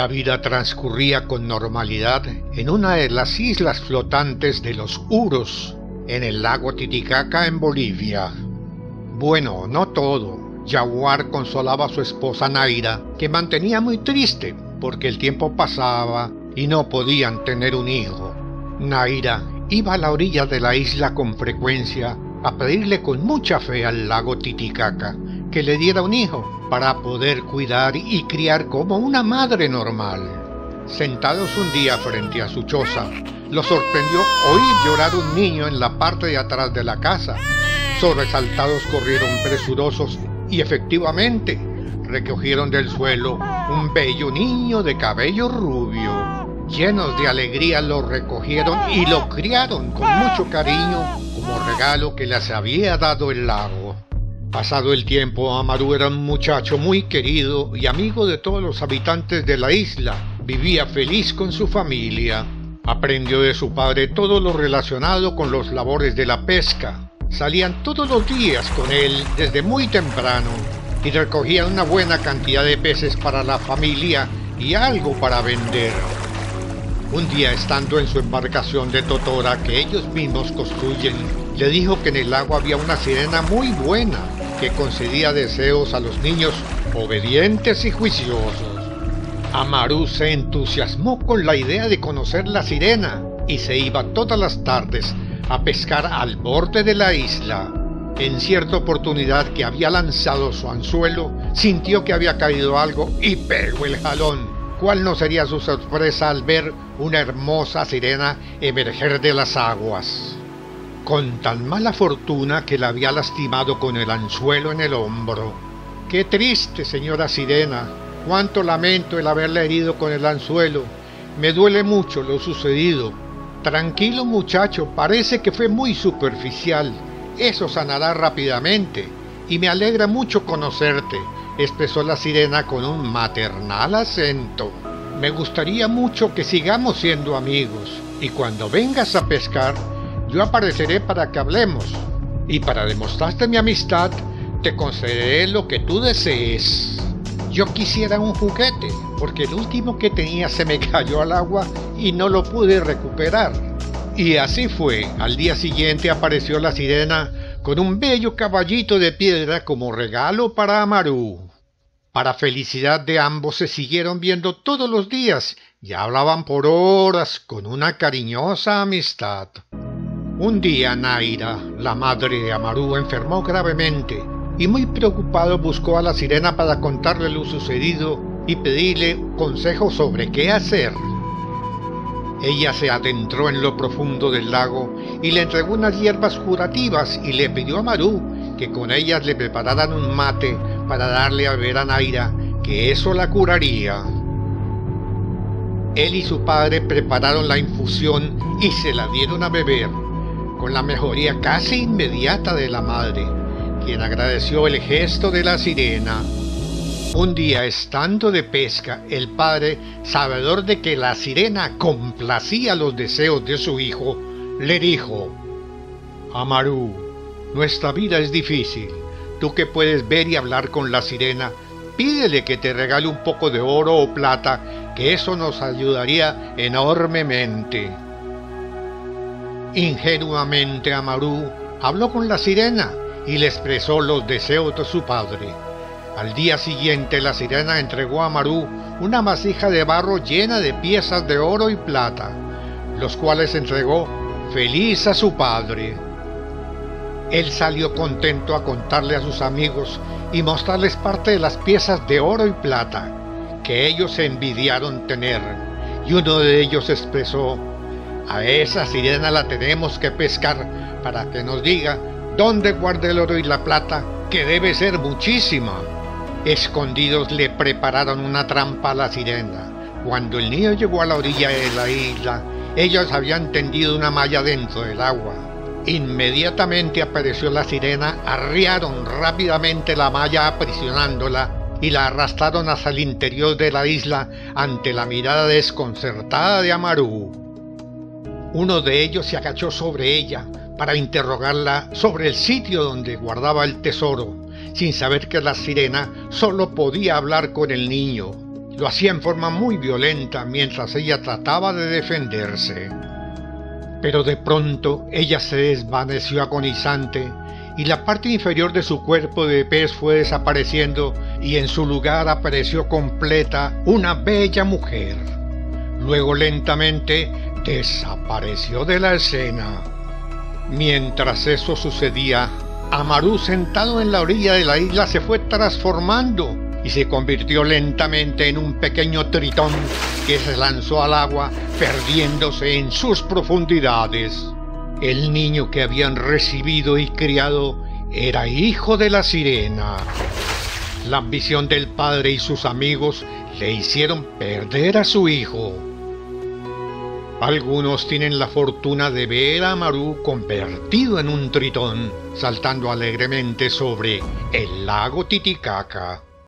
La vida transcurría con normalidad en una de las islas flotantes de los Uros, en el lago Titicaca, en Bolivia. Bueno, no todo. Yaguar consolaba a su esposa Naira, que mantenía muy triste porque el tiempo pasaba y no podían tener un hijo. Naira iba a la orilla de la isla con frecuencia a pedirle con mucha fe al lago Titicaca que le diera un hijo para poder cuidar y criar como una madre normal. Sentados un día frente a su choza, lo sorprendió oír llorar un niño en la parte de atrás de la casa. Sobresaltados corrieron presurosos y efectivamente recogieron del suelo un bello niño de cabello rubio. Llenos de alegría lo recogieron y lo criaron con mucho cariño como regalo que les había dado el lago. Pasado el tiempo, Amaru era un muchacho muy querido y amigo de todos los habitantes de la isla. Vivía feliz con su familia. Aprendió de su padre todo lo relacionado con los labores de la pesca. Salían todos los días con él desde muy temprano y recogían una buena cantidad de peces para la familia y algo para vender. Un día, estando en su embarcación de totora que ellos mismos construyen, le dijo que en el lago había una sirena muy buena que concedía deseos a los niños obedientes y juiciosos. Amaru se entusiasmó con la idea de conocer la sirena y se iba todas las tardes a pescar al borde de la isla. En cierta oportunidad que había lanzado su anzuelo, sintió que había caído algo y pegó el jalón. ¿Cuál no sería su sorpresa al ver una hermosa sirena emerger de las aguas? Con tan mala fortuna que la había lastimado con el anzuelo en el hombro. ¡Qué triste, señora sirena! ¡Cuánto lamento el haberla herido con el anzuelo! Me duele mucho lo sucedido. Tranquilo, muchacho, parece que fue muy superficial. Eso sanará rápidamente, y me alegra mucho conocerte, expresó la sirena con un maternal acento. Me gustaría mucho que sigamos siendo amigos, y cuando vengas a pescar, yo apareceré para que hablemos, y para demostrarte mi amistad, te concederé lo que tú desees. Yo quisiera un juguete, porque el último que tenía se me cayó al agua y no lo pude recuperar. Y así fue. Al día siguiente apareció la sirena con un bello caballito de piedra como regalo para Amaru. Para felicidad de ambos, se siguieron viendo todos los días y hablaban por horas con una cariñosa amistad. Un día Naira, la madre de Amaru, enfermó gravemente y muy preocupado buscó a la sirena para contarle lo sucedido y pedirle consejo sobre qué hacer. Ella se adentró en lo profundo del lago y le entregó unas hierbas curativas y le pidió a Amaru que con ellas le prepararan un mate para darle a beber a Naira, que eso la curaría. Él y su padre prepararon la infusión y se la dieron a beber, con la mejoría casi inmediata de la madre, quien agradeció el gesto de la sirena. Un día, estando de pesca, el padre, sabedor de que la sirena complacía los deseos de su hijo, le dijo: Amaru, nuestra vida es difícil. Tú que puedes ver y hablar con la sirena, pídele que te regale un poco de oro o plata, que eso nos ayudaría enormemente. Ingenuamente Amaru habló con la sirena y le expresó los deseos de su padre. Al día siguiente la sirena entregó a Amaru una vasija de barro llena de piezas de oro y plata, los cuales entregó feliz a su padre. Él salió contento a contarle a sus amigos y mostrarles parte de las piezas de oro y plata que ellos envidiaron tener, y uno de ellos expresó: a esa sirena la tenemos que pescar para que nos diga dónde guarda el oro y la plata, que debe ser muchísima. Escondidos le prepararon una trampa a la sirena. Cuando el niño llegó a la orilla de la isla, ellos habían tendido una malla dentro del agua. Inmediatamente apareció la sirena, arriaron rápidamente la malla aprisionándola y la arrastraron hasta el interior de la isla ante la mirada desconcertada de Amaru. Uno de ellos se agachó sobre ella para interrogarla sobre el sitio donde guardaba el tesoro, sin saber que la sirena solo podía hablar con el niño. Lo hacía en forma muy violenta mientras ella trataba de defenderse. Pero de pronto ella se desvaneció agonizante y la parte inferior de su cuerpo de pez fue desapareciendo y en su lugar apareció completa una bella mujer. Luego lentamente desapareció de la escena. Mientras eso sucedía, Amaru sentado en la orilla de la isla se fue transformando y se convirtió lentamente en un pequeño tritón que se lanzó al agua perdiéndose en sus profundidades. El niño que habían recibido y criado era hijo de la sirena. La ambición del padre y sus amigos le hicieron perder a su hijo. Algunos tienen la fortuna de ver a Amaru convertido en un tritón, saltando alegremente sobre el lago Titicaca.